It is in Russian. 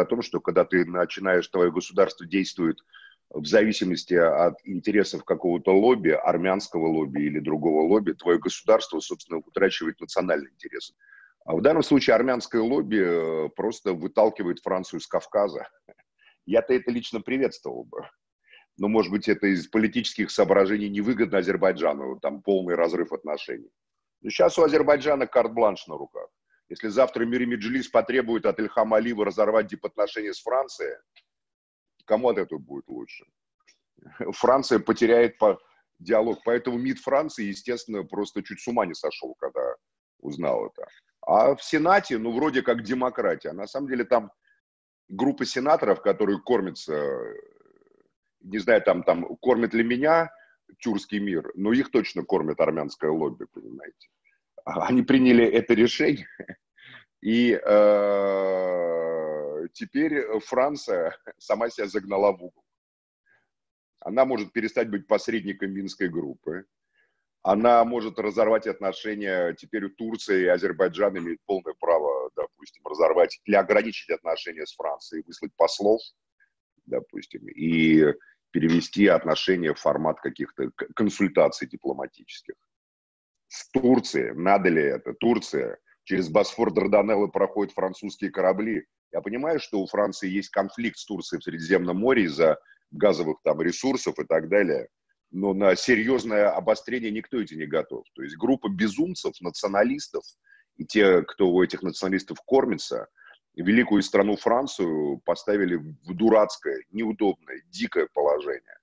том, что когда ты начинаешь, твое государство действует в зависимости от интересов какого-то лобби, армянского лобби или другого лобби, твое государство, собственно, утрачивает национальные интересы. А в данном случае армянское лобби просто выталкивает Францию с Кавказа. Я-то это лично приветствовал бы. Но, может быть, это из политических соображений невыгодно Азербайджану, там полный разрыв отношений. Но сейчас у Азербайджана карт-бланш на руках. Если завтра Мири Меджлис потребует от Ильхама Алиева разорвать дипотношения с Францией, кому от этого будет лучше? Франция потеряет диалог. Поэтому МИД Франции, естественно, просто чуть с ума не сошел, когда узнал это. А в Сенате, ну, вроде как демократия. На самом деле там группа сенаторов, которые кормятся, не знаю, там кормят ли меня тюркский мир, но их точно кормит армянское лобби, понимаете. Они приняли это решение, и теперь Франция сама себя загнала в угол. Она может перестать быть посредником Минской группы. Она может разорвать отношения. Теперь Турция и Азербайджан имеют полное право, допустим, разорвать или ограничить отношения с Францией, выслать послов, допустим, и перевести отношения в формат каких-то консультаций дипломатических. С Турцией, надо ли это? Турция, через Босфор Дарданеллы проходят французские корабли. Я понимаю, что у Франции есть конфликт с Турцией в Средиземном море из-за газовых там ресурсов и так далее. Но на серьезное обострение никто идти не готов. То есть группа безумцев, националистов и те, кто у этих националистов кормится, великую страну Францию поставили в дурацкое, неудобное, дикое положение.